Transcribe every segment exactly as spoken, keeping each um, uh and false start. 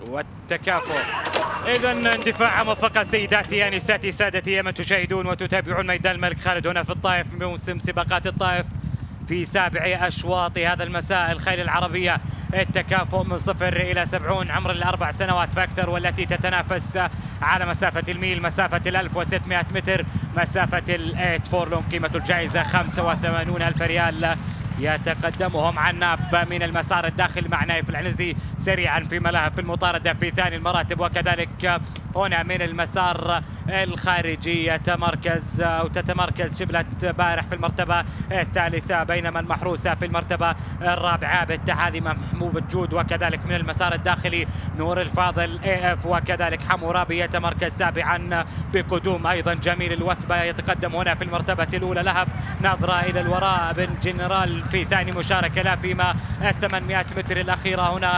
والتكافؤ. إذا اندفاع موفقة سيداتي انساتي سادتي من تشاهدون وتتابعون ميدان الملك خالد هنا في الطائف بموسم سباقات الطائف في سابع أشواط هذا المساء. الخيل العربية التكافؤ من صفر إلى سبعون عمر الأربع سنوات فأكثر، والتي تتنافس على مسافة الميل، مسافة الألف وستمائة متر، مسافة الإيت فورلون. قيمة الجائزة خمسة وثمانون ألف ريال. يتقدمهم عناب من المسار الداخلي مع نايف العنزي سريعا في ملاهب في المطاردة في ثاني المراتب، وكذلك هنا من المسار الخارجي يتمركز أو تتمركز شبلة بارح في المرتبة الثالثة، بينما المحروسة في المرتبة الرابعة بالتحالي محمود الجود، وكذلك من المسار الداخلي نور الفاضل اي اف، وكذلك حمورابي يتمركز سابعا بقدوم ايضا جميل الوثبة. يتقدم هنا في المرتبة الاولى لهب ناظرة الى الوراء بن جنرال في ثاني مشاركة، لا فيما الثمانمائة متر الأخيرة هنا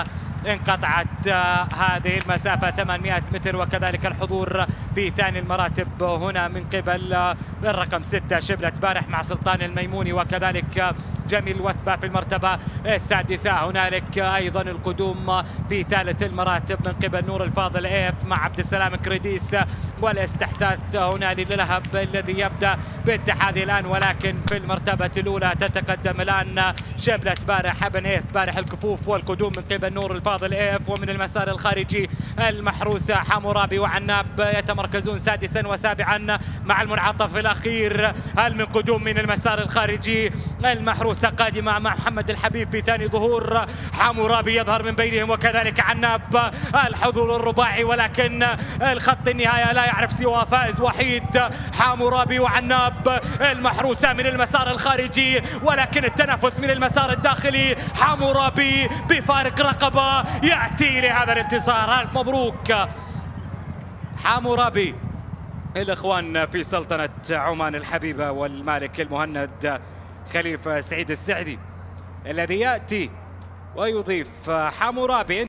انقطعت هذه المسافة ثمانمائة متر، وكذلك الحضور في ثاني المراتب هنا من قبل الرقم ستة شبلة بارح مع سلطان الميموني، وكذلك جميل وثبة في المرتبة السادسة. هنالك أيضا القدوم في ثالث المراتب من قبل نور الفاضل اف مع عبد السلام كريديس، والاستحداث هنا للهب الذي يبدأ بالتحدي الآن، ولكن في المرتبة الأولى تتقدم الآن شبلة بارح ابن اف بارح الكفوف، والقدوم من قبل نور الفاضل اف، ومن المسار الخارجي المحروسة حمورابي وعناب يتمركزون سادسا وسابعا مع المنعطف الأخير. هل من قدوم من المسار الخارجي المحروسة قادمة مع محمد الحبيب في ثاني ظهور، حمورابي يظهر من بينهم، وكذلك عناب الحضور الرباعي، ولكن الخط النهاية لا يعرف سوى فائز وحيد حمورابي وعناب. المحروسة من المسار الخارجي، ولكن التنافس من المسار الداخلي. حمورابي بفارق رقبة يأتي لهذا الانتصار. ألف مبروك حمورابي. الإخوان في سلطنة عمان الحبيبة والمالك المهند خليفة سعيد السعدي الذي يأتي ويضيف حمورابي.